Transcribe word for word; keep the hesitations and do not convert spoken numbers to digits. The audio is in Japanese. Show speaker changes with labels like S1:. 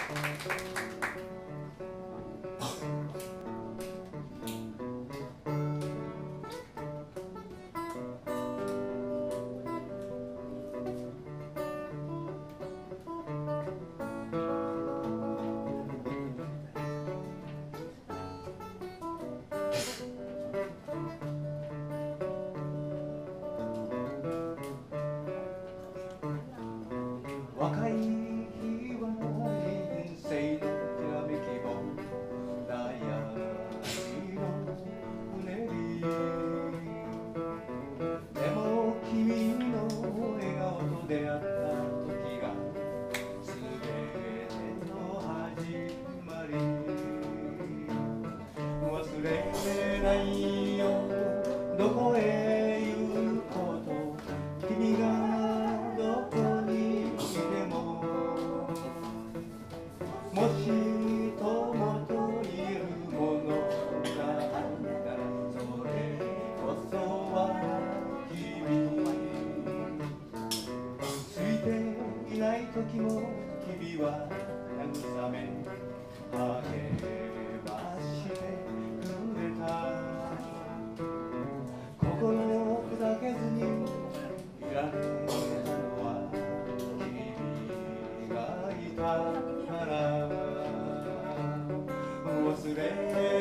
S1: 若い日は人生のきらめきも悩みのうねり、でも君の笑顔と出会った時がすべての始まり、忘れないよどこへ行くこと君がもし友といるものがあったらそれこそは君、ついていない時も君は慰め励ましてくれた、心を砕けずにいられたのは君がいたから、忘れ